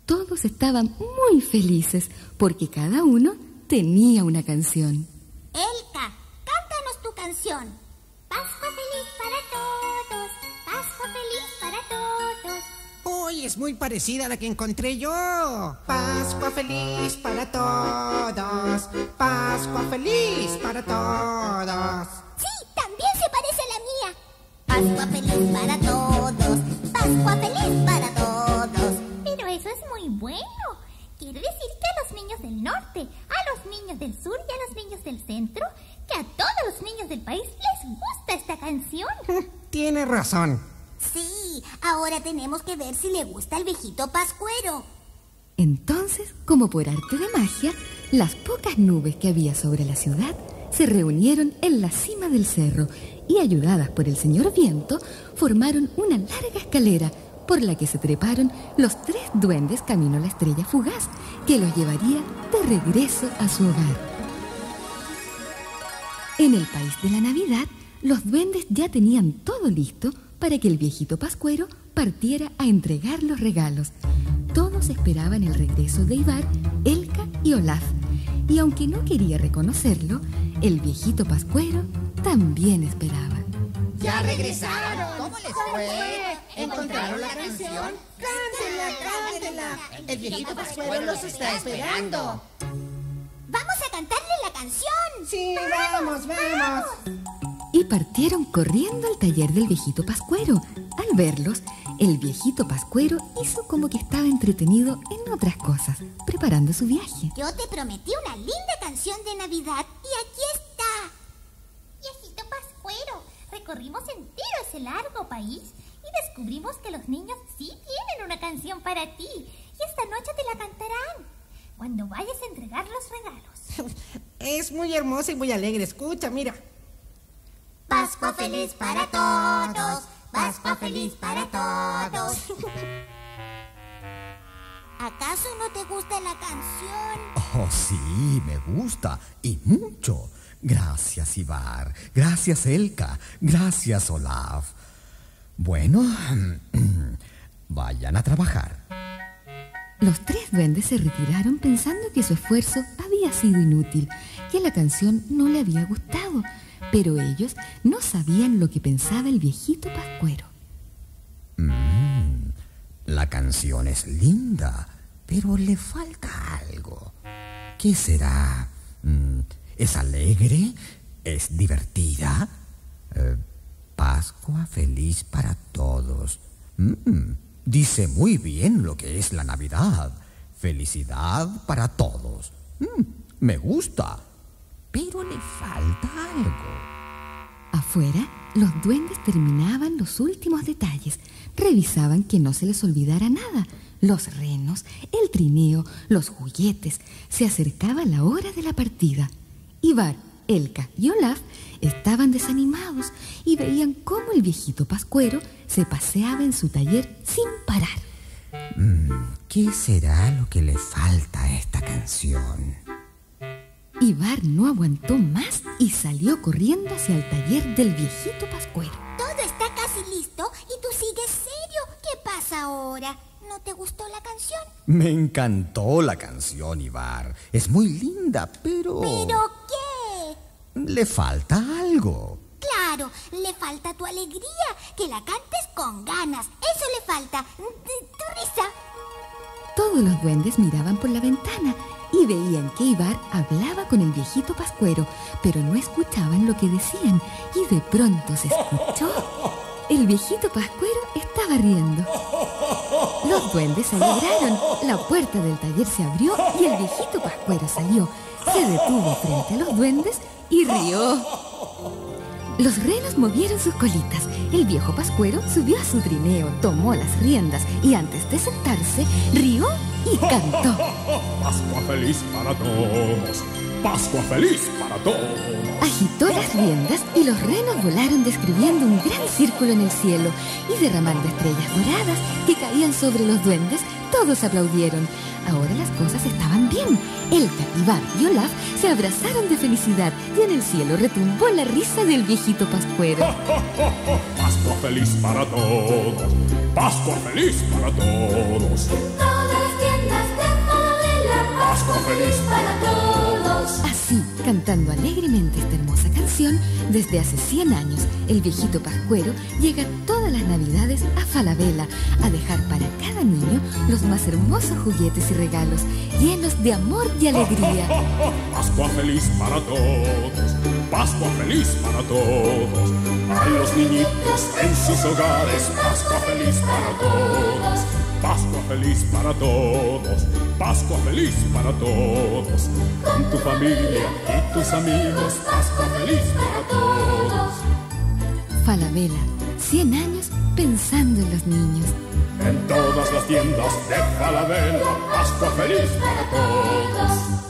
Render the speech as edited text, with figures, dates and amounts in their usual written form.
Todos estaban muy felices porque cada uno tenía una canción. Elka, cántanos tu canción. Pascua feliz para todos, Pascua feliz para todos. Uy, es muy parecida a la que encontré yo. Pascua feliz para todos, Pascua feliz para todos. Sí, también se parece a la mía. Pascua feliz para todos, Pascua feliz para todos. Pero eso es muy bueno. Quiere decir que a los niños del norte, a los niños del sur y a los niños del centro, que a todos los niños del país les gusta esta canción. Tiene razón. Sí, ahora tenemos que ver si le gusta al viejito Pascuero. Entonces, como por arte de magia, las pocas nubes que había sobre la ciudad se reunieron en la cima del cerro y, ayudadas por el señor Viento, formaron una larga escalera por la que se treparon los 3 duendes camino a la estrella fugaz que los llevaría de regreso a su hogar. En el país de la Navidad, los duendes ya tenían todo listo para que el viejito Pascuero partiera a entregar los regalos. Todos esperaban el regreso de Ivar, Elka y Olaf. Y aunque no quería reconocerlo, el viejito Pascuero también esperaba. ¡Ya regresaron! ¿Cómo les fue? ¿Encontraron la canción? ¡Cántenla! El viejito Pascuero los está esperando. ¡Vamos a cantarle la canción! ¡Sí, vamos! Y partieron corriendo al taller del viejito Pascuero. Al verlos, el viejito Pascuero hizo como que estaba entretenido en otras cosas, preparando su viaje. Yo te prometí una linda canción de Navidad y aquí está. Viejito Pascuero, recorrimos entero ese largo país y descubrimos que los niños sí tienen una canción para ti. Y esta noche te la cantarán cuando vayas a entregar los regalos. Es muy hermosa y muy alegre. Escucha, mira. Pascua feliz para todos, Pascua feliz para todos. ¿Acaso no te gusta la canción? Oh, sí, me gusta, y mucho. Gracias, Ivar. Gracias, Elka. Gracias, Olaf. Bueno, vayan a trabajar. Los 3 duendes se retiraron pensando que su esfuerzo había sido inútil, que la canción no le había gustado, pero ellos no sabían lo que pensaba el viejito Pascuero. La canción es linda, pero le falta algo. ¿Qué será? ¿Es alegre? ¿Es divertida? Pascua feliz para todos. Dice muy bien lo que es la Navidad. Felicidad para todos. Me gusta, pero le falta algo. Afuera, los duendes terminaban los últimos detalles. Revisaban que no se les olvidara nada. Los renos, el trineo, los juguetes. Se acercaba la hora de la partida. Ivar, Elka y Olaf estaban desanimados y veían cómo el viejito Pascuero se paseaba en su taller sin parar. ¿Qué será lo que le falta a esta canción? Ivar no aguantó más y salió corriendo hacia el taller del viejito Pascuero. Todo está casi listo y tú sigues serio. ¿Qué pasa ahora? ¿No te gustó la canción? Me encantó la canción, Ivar. Es muy linda, pero... ¿Pero qué? Le falta algo. Claro, le falta tu alegría, que la cantes con ganas. Eso le falta. Tu risa. Todos los duendes miraban por la ventana y veían que Ivar hablaba con el viejito Pascuero, pero no escuchaban lo que decían, y de pronto se escuchó. El viejito Pascuero estaba riendo. Los duendes se alegraron. La puerta del taller se abrió y el viejito Pascuero salió. Se detuvo frente a los duendes y rió. Los renos movieron sus colitas. El viejo Pascuero subió a su trineo, tomó las riendas y antes de sentarse, rió y cantó. Pascua feliz para todos, Pascua feliz para todos. Agitó las riendas y los renos volaron describiendo un gran círculo en el cielo y derramando estrellas doradas que caían sobre los duendes. Todos aplaudieron. Ahora las cosas estaban bien. Elka, Ivar y Olaf se abrazaron de felicidad y en el cielo retumbó la risa del viejito Pascuero. Pascua feliz para todos, Pascua feliz para todos. Todas las tiendas tiendas de Falabella, Pascua feliz para todos. Así, cantando alegremente esta hermosa canción, desde hace 100 años, el viejito pascuero llega todas las navidades a Falabella a dejar para cada niño los más hermosos juguetes y regalos, llenos de amor y alegría. Pascua feliz para todos, Pascua feliz para todos. A los niñitos en sus hogares, Pascua feliz para todos. Pascua feliz para todos, Pascua feliz para todos. Con tu familia y tus amigos, Pascua feliz para todos. Falabella, 100 años pensando en los niños. En todas las tiendas de Falabella, Pascua feliz para todos.